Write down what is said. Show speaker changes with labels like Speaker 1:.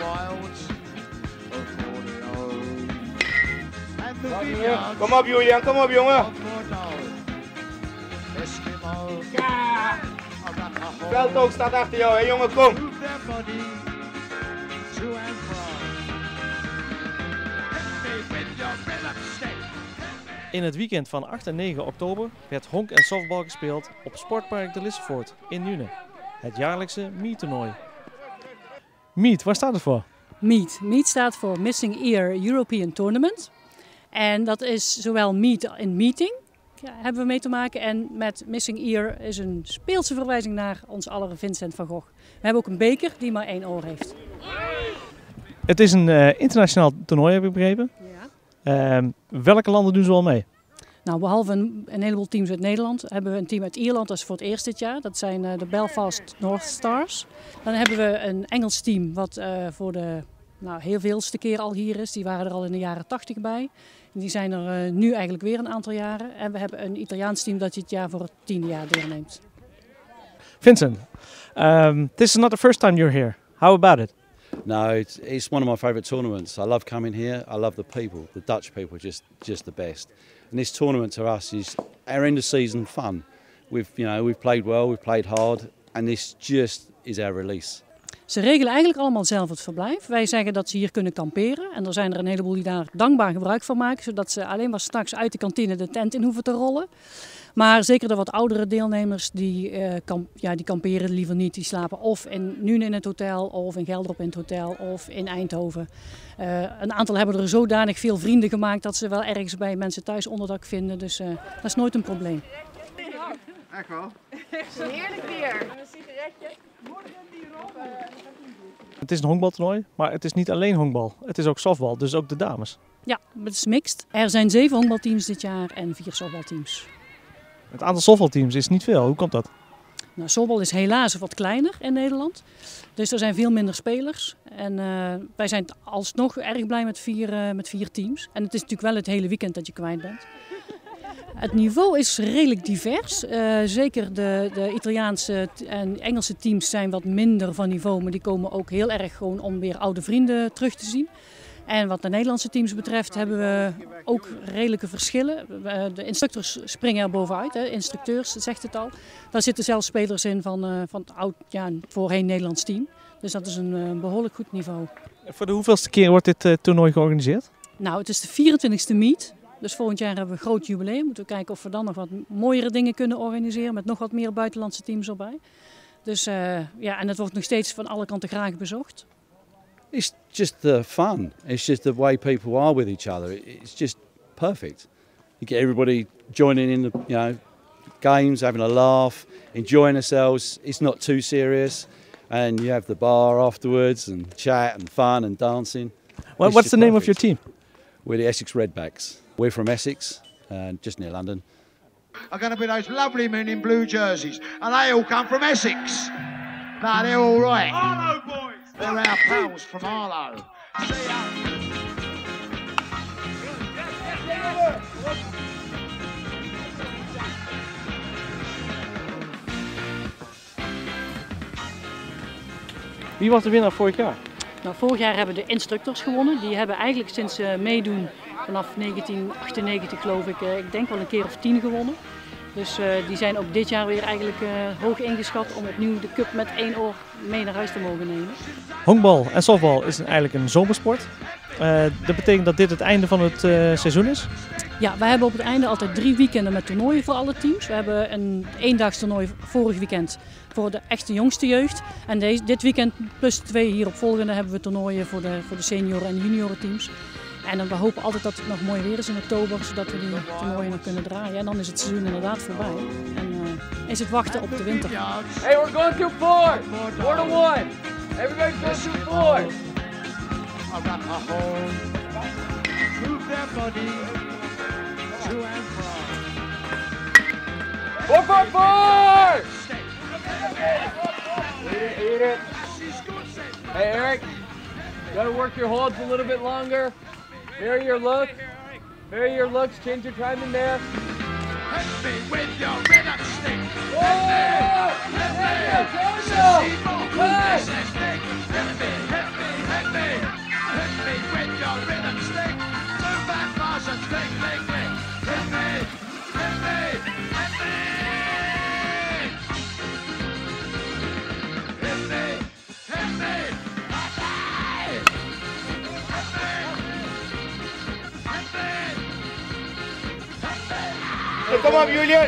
Speaker 1: Kom op Julian, kom op jongen. Veldhoog staat achter jou, hè jongen, kom.
Speaker 2: In het weekend van 8 en 9 oktober werd honk en softbal gespeeld op Sportpark de Lissevoort in Nuenen. Het jaarlijkse Meet-toernooi. Meet, waar staat het voor?
Speaker 3: Meet. Meet staat voor Missing Ear European Tournament. En dat is zowel meet in meeting, hebben we mee te maken. En met Missing Ear is een speelse verwijzing naar ons aller Vincent van Gogh. We hebben ook een beker die maar 1 oor heeft.
Speaker 2: Het is een internationaal toernooi, heb ik begrepen.
Speaker 3: Ja.
Speaker 2: Welke landen doen ze al mee?
Speaker 3: Nou, behalve een heleboel teams uit Nederland, hebben we een team uit Ierland, dat is voor het eerst dit jaar. Dat zijn de Belfast North Stars. Dan hebben we een Engels team wat voor de heel veelste keer al hier is. Die waren er al in de jaren 80 bij. Die zijn er nu eigenlijk weer een aantal jaren. En we hebben een Italiaans team dat dit jaar voor het 10e jaar deelneemt.
Speaker 2: Vincent, this is not the first time you're here. How about it?
Speaker 4: No, it's one of my favourite tournaments. I love coming here. I love the people. The Dutch people are just the best. And this tournament to us is our end of season fun. We've played well, we've played hard, and this just is our release.
Speaker 3: Ze regelen eigenlijk allemaal zelf het verblijf. Wij zeggen dat ze hier kunnen kamperen. En er zijn er een heleboel die daar dankbaar gebruik van maken. Zodat ze alleen maar straks uit de kantine de tent in hoeven te rollen. Maar zeker de wat oudere deelnemers die kamperen liever niet. Die slapen of in Nuenen in het hotel, of in Gelderop in het hotel, of in Eindhoven. Een aantal hebben er zodanig veel vrienden gemaakt dat ze wel ergens bij mensen thuis onderdak vinden. Dus dat is nooit een probleem.
Speaker 1: Echt wel?
Speaker 5: Heerlijk weer.
Speaker 6: Een sigaretje. Morgen die rol.
Speaker 2: Het is een honkbaltoernooi, maar het is niet alleen honkbal. Het is ook softbal, dus ook de dames.
Speaker 3: Ja, het is mixed. Er zijn 7 honkbalteams dit jaar en 4 softbalteams.
Speaker 2: Het aantal softbalteams is niet veel. Hoe komt dat?
Speaker 3: Nou, softbal is helaas wat kleiner in Nederland. Dus er zijn veel minder spelers. En wij zijn alsnog erg blij met 4 teams. En het is natuurlijk wel het hele weekend dat je kwijt bent. Het niveau is redelijk divers. Zeker de Italiaanse en Engelse teams zijn wat minder van niveau. Maar die komen ook heel erg gewoon om weer oude vrienden terug te zien. En wat de Nederlandse teams betreft hebben we ook redelijke verschillen. De instructors springen er bovenuit, hè. Instructeurs, zegt het al. Daar zitten zelfs spelers in van het voorheen Nederlands team. Dus dat is een behoorlijk goed niveau.
Speaker 2: Voor de hoeveelste keer wordt dit toernooi georganiseerd?
Speaker 3: Nou, het is de 24e meet. Dus volgend jaar hebben we een groot jubileum. Moeten we kijken of we dan nog wat mooiere dingen kunnen organiseren. Met nog wat meer buitenlandse teams erbij. Dus en het wordt nog steeds van alle kanten graag bezocht.
Speaker 4: It's just the fun. It's just the way people are with each other. It's just perfect. You get everybody joining in the games, having a laugh, enjoying themselves. It's not too serious, and you have the bar afterwards and chat and fun and dancing.
Speaker 2: Well, what's the name of your team?
Speaker 4: We're the Essex Redbacks. We're from Essex, just near London.
Speaker 1: Are going to be those lovely men in blue jerseys, and they all come from Essex. No, they're all right. Arlo boys. They're our pals from Arlo. See ya.
Speaker 2: Wie was de winnaar vorig jaar?
Speaker 3: Nou, vorig jaar hebben de instructors gewonnen. Die hebben eigenlijk sinds ze meedoen vanaf 1998 geloof ik, ik denk wel een keer of 10 gewonnen. Dus die zijn ook dit jaar weer eigenlijk hoog ingeschat om opnieuw de cup met 1 oor mee naar huis te mogen nemen.
Speaker 2: Honkbal en softbal is eigenlijk een zomersport. Dat betekent dat dit het einde van het seizoen is?
Speaker 3: Ja, wij hebben op het einde altijd 3 weekenden met toernooien voor alle teams. We hebben een eendaags toernooi vorig weekend voor de echte jongste jeugd. En dit weekend plus 2 hierop volgende hebben we toernooien voor de senioren en junioren teams. En we hopen altijd dat het nog mooi weer is in oktober, zodat we die toernooien nog kunnen draaien. En dan is het seizoen inderdaad voorbij. En is het wachten op de winter.
Speaker 6: Hey, we're going to 4. 4 to 1. Everybody goes to 4.
Speaker 1: I've got a home. Move their body to and from.
Speaker 6: 4, 4, 4. Eat it. Hey, Eric. Gotta work your holds a little bit longer. Vary your look. Vary your looks. Change your time in there.
Speaker 1: Hit me with your rhythm stick.
Speaker 6: Whoa!
Speaker 1: Hit me, hit me.
Speaker 6: come up, Julian.